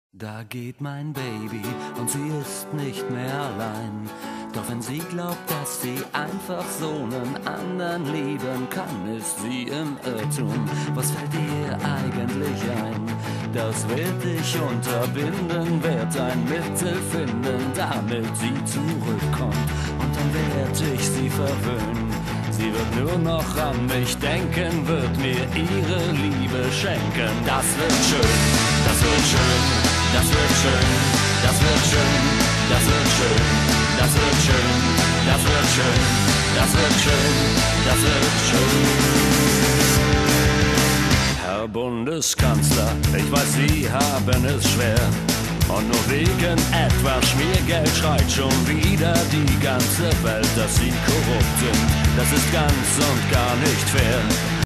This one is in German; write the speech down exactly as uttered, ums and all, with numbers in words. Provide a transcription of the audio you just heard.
Da geht mein Baby und sie ist nicht mehr allein. Doch wenn sie glaubt, dass sie einfach so einen anderen lieben kann, ist sie im Irrtum. Was fällt ihr eigentlich ein? Das wird dich unterbinden, wird ein Mittel finden, damit sie zurückkommt. Und dann werd ich sie verwöhnen. Sie wird nur noch an mich denken, wird mir ihre Liebe schenken. Das wird schön, das wird schön, das wird schön, das wird schön, das wird schön, das wird schön, das wird schön, das wird schön, das wird schön. Herr Bundeskanzler, ich weiß, Sie haben es schwer. Und nur wegen etwas Schmiergeld schreit schon wieder die ganze Welt, dass Sie korrupt sind. Das ist ganz und gar nicht fair.